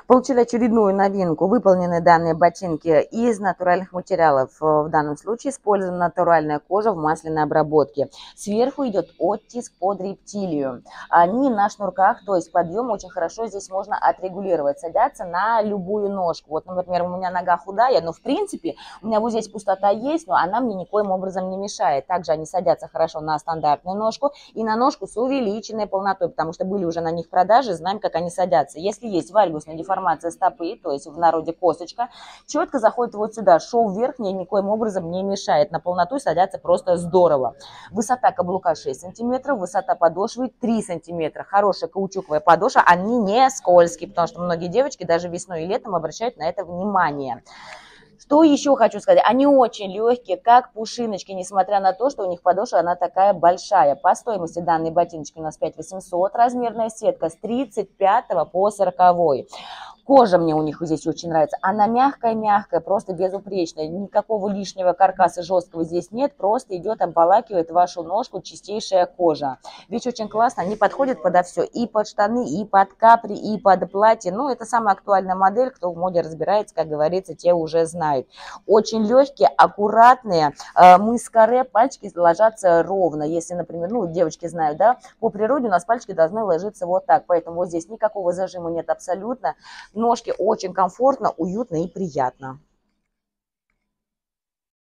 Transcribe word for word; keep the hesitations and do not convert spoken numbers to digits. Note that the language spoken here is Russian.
Получили очередную новинку. Выполнены данные ботинки из натуральных материалов. В данном случае использована натуральная кожа в масляной обработке. Сверху идет оттиск под рептилию. Они на шнурках, то есть подъем очень хорошо здесь можно отрегулировать. Садятся на любую ножку. Вот, например, у меня нога худая, но в принципе у меня вот здесь пустота есть, но она мне никоим образом не мешает. Также они садятся хорошо на стандартную ножку и на ножку с увеличенной полнотой, потому что были уже на них продажи, знаем, как они садятся. Если есть вальгусная деформация стопы, то есть в народе косточка, четко заходит вот сюда, шов вверх мне никоим образом не мешает, на полноту садятся просто здорово. Высота каблука шесть сантиметров, высота подошвы три сантиметра, хорошая каучуковая подошва, они не скользкие, потому что многие девочки даже весной и летом обращают на это внимание. Что еще хочу сказать, они очень легкие, как пушиночки, несмотря на то, что у них подошва она такая большая. По стоимости данной ботиночки у нас пять восемьсот, размерная сетка с тридцать пятого по сороковой. Кожа мне у них здесь очень нравится. Она мягкая-мягкая, просто безупречная. Никакого лишнего каркаса жесткого здесь нет. Просто идет, обволакивает вашу ножку чистейшая кожа. Вещь очень классная. Они подходят подо все. И под штаны, и под капри, и под платье. Ну, это самая актуальная модель. Кто в моде разбирается, как говорится, те уже знают. Очень легкие, аккуратные. Мы с каре, пальчики ложатся ровно. Если, например, ну, девочки знают, да, по природе у нас пальчики должны ложиться вот так. Поэтому вот здесь никакого зажима нет абсолютно. Ножки очень комфортно, уютно и приятно.